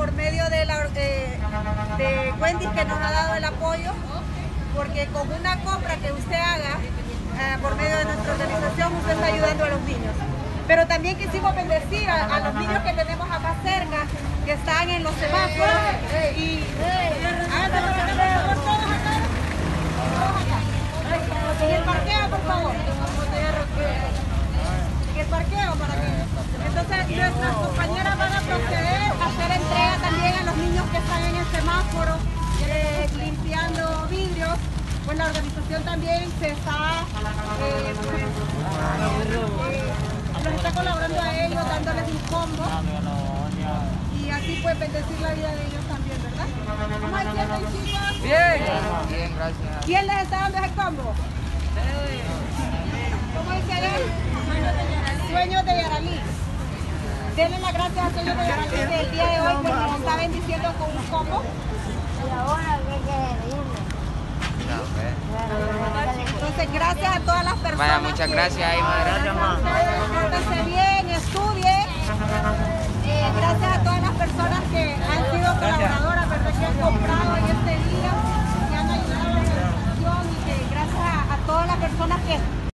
por medio de Wendy, que nos ha dado el apoyo, porque con una compra que usted haga por medio de nuestra organización, usted está ayudando a los niños. Pero también quisimos bendecir a los niños que tenemos acá cerca, que están en los semáforos. Y en el parqueo, por favor. En el parqueo, para que... Entonces, nuestras compañeras van a proceder a hacer entrega también a los niños que están en el semáforo, limpiando vidrios. Pues la organización también se está, los está colaborando a ellos, dándoles un combo. Y así pues bendecir la vida de ellos también, ¿verdad? ¿Cómo se sienten, chicos? Bien. Bien, gracias. ¿Quién les está dando ese combo? ¿Cómo dice él? Sueños de Yaralí. Denle las gracias a Sueños de Yaralí que el día de hoy pues, nos está bendiciendo con un combo. Y ahora que irme. Entonces, gracias a todas las personas. Vaya, muchas gracias ahí, madre. Gracias, pórtense bien, estudien. Gracias a todas las personas que han sido colaboradoras, ¿verdad? Que han comprado en este día, que han ayudado a la organización y que gracias a todas las personas que